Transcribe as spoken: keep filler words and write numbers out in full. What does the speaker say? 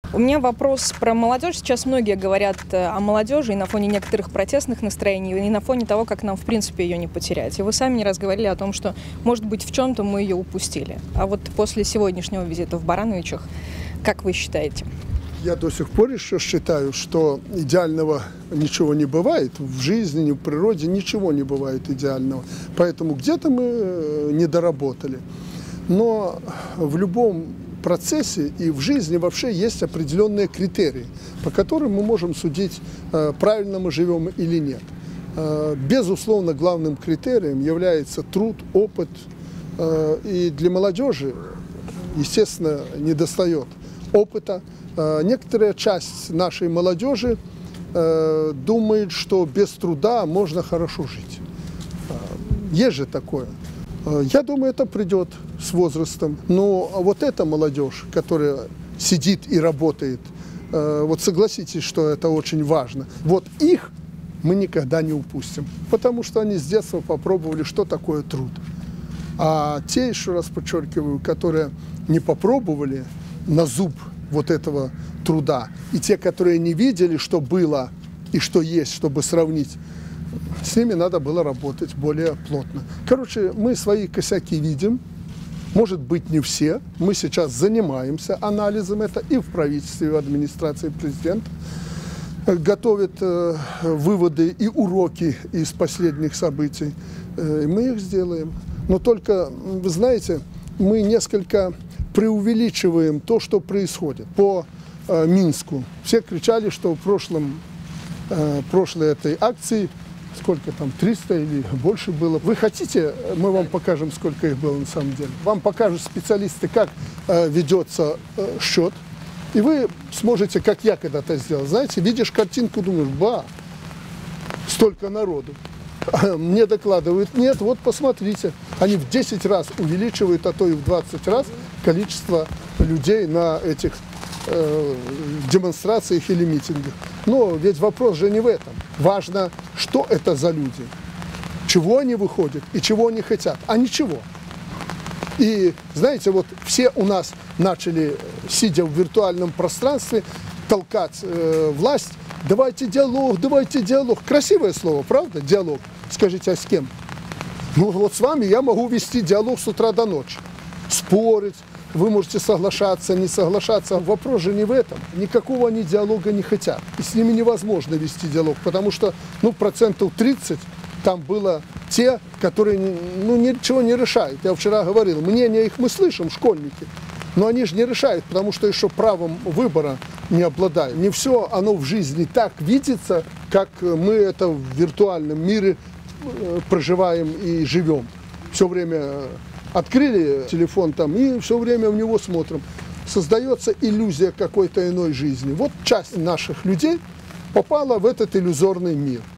У меня вопрос про молодежь. Сейчас многие говорят о молодежи и на фоне некоторых протестных настроений, и на фоне того, как нам, в принципе, ее не потерять. И вы сами не раз говорили о том, что, может быть, в чем-то мы ее упустили. А вот после сегодняшнего визита в Барановичах, как вы считаете? Я до сих пор еще считаю, что идеального ничего не бывает. В жизни, ни в природе ничего не бывает идеального. Поэтому где-то мы не доработали. Но в любом процессе и в жизни вообще есть определенные критерии, по которым мы можем судить, правильно мы живем или нет. Безусловно, главным критерием является труд, опыт. И для молодежи, естественно, недостает опыта. Некоторая часть нашей молодежи думает, что без труда можно хорошо жить. Есть же такое. Я думаю, это придет с возрастом. Но вот эта молодежь, которая сидит и работает, вот согласитесь, что это очень важно. Вот их мы никогда не упустим, потому что они с детства попробовали, что такое труд. А те, еще раз подчеркиваю, которые не попробовали на зуб вот этого труда, и те, которые не видели, что было и что есть, чтобы сравнить, с ними надо было работать более плотно. Короче, мы свои косяки видим, может быть, не все. Мы сейчас занимаемся анализом это и в правительстве, и в администрации президента. Готовят э, выводы и уроки из последних событий. Э, и мы их сделаем. Но только, вы знаете, мы несколько преувеличиваем то, что происходит по э, Минску. Все кричали, что в прошлом, э, прошлой этой акции, сколько там, триста или больше было. Вы хотите, мы вам покажем, сколько их было на самом деле. Вам покажут специалисты, как э, ведется э, счет. И вы сможете, как я когда-то сделал. Знаете, видишь картинку, думаешь, ба, столько народу. Мне докладывают, нет, вот посмотрите, они в десять раз увеличивают, а то и в двадцать раз количество людей на этих э, демонстрациях или митингах. Но ведь вопрос же не в этом. Важно, что это за люди, чего они выходят и чего они хотят, а ничего. И знаете, вот все у нас начали, сидя в виртуальном пространстве, толкать э, власть. Давайте диалог, давайте диалог. Красивое слово, правда? Диалог. Скажите, а с кем? Ну вот с вами я могу вести диалог с утра до ночи. Спорить, вы можете соглашаться, не соглашаться. Вопрос же не в этом. Никакого они диалога не хотят. И с ними невозможно вести диалог, потому что ну, процентов тридцать там было те, которые ну, ничего не решают. Я вчера говорил, мнение их мы слышим, школьники. Но они же не решают, потому что еще правом выбора не обладают. Не все оно в жизни так видится, как мы это в виртуальном мире проживаем и живем. Все время открыли телефон там и все время в него смотрим. Создается иллюзия какой-то иной жизни. Вот часть наших людей попала в этот иллюзорный мир.